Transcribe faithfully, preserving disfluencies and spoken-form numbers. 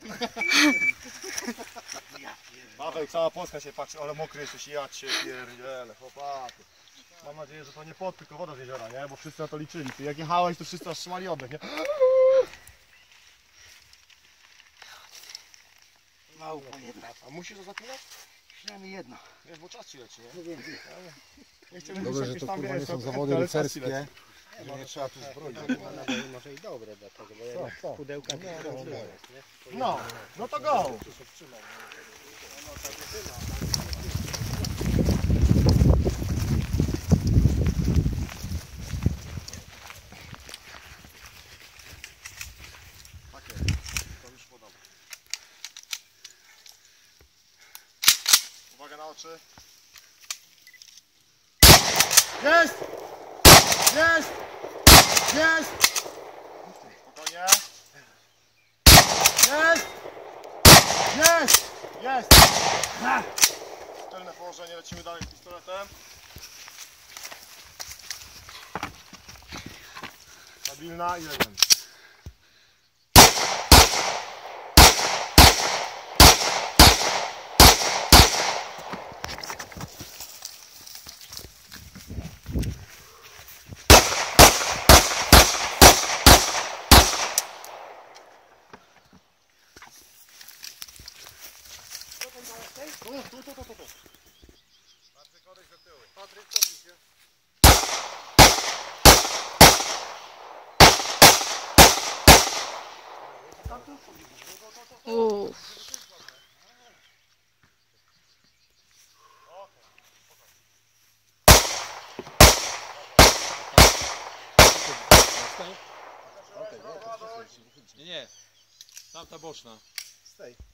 Paweł, cała Polska się patrzy, ale mokry jesteś, ja cię pierdzielę, chłopaku. Mam nadzieję, że to nie pot, tylko woda z jeziora, nie? Bo wszyscy na to liczyli. Ty jak jechałeś, to wszyscy aż trzymali oddech, nie? Małpa jedna. A musisz to zapinać? Przynajmniej jedno. Wiesz, bo czas ci leci, nie? Nie wiem. Nie chcę Dobrze, że to kurwa nie są zawody rycerskie, że nie trzeba tu zbroić. Może i dobre dlatego, bo jednak w pudełkach No, no to go! Takie, to już podoba. Uwaga na oczy. Jest! Jest! Jest! Spokojnie. Jest! Jest! Jest! Szczelne położenie, lecimy dalej z pistoletem. Stabilna i jeden. Tu, tu, tu, tu, tu, tu. Patryk, odejdź do tyłu. Patryk, cofnij się. Uuu. Nie, nie. Tamta boczna. Z tej.